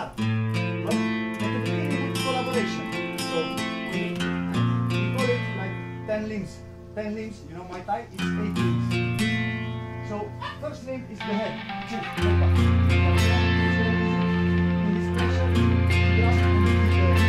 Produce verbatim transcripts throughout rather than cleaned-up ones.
start. But at the beginning it's collaboration. So we, we call it like ten limbs. ten limbs, you know, my Thai is eight limbs. So first limb is the head. In this position, you grasp and you keep the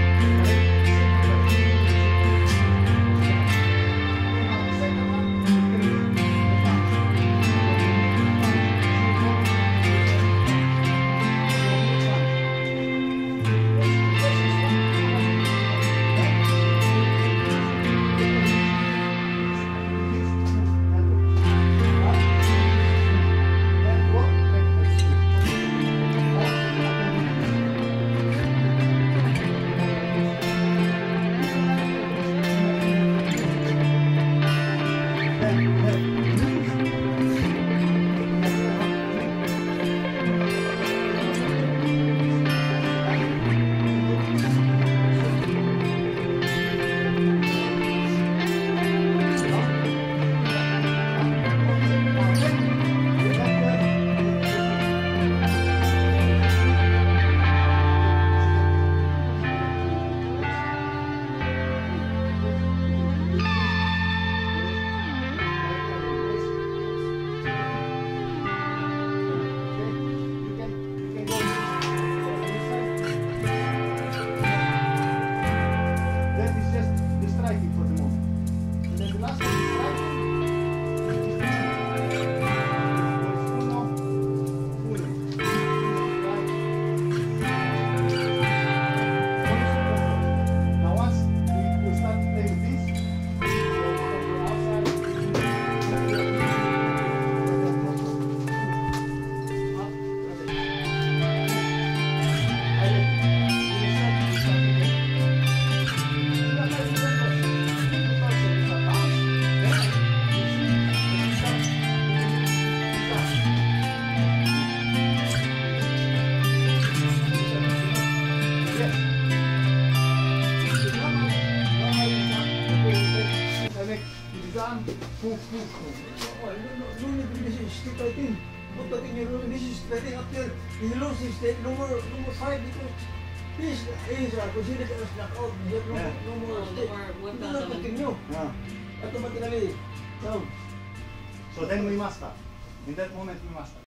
stick fighting. Put that in your room. This is fighting up there. He loses the number number five because this is considered as knockout. No, Yeah. no more No, stick. no more, Do not continue. Yeah. Automatically. No. So then we master. In that moment we master.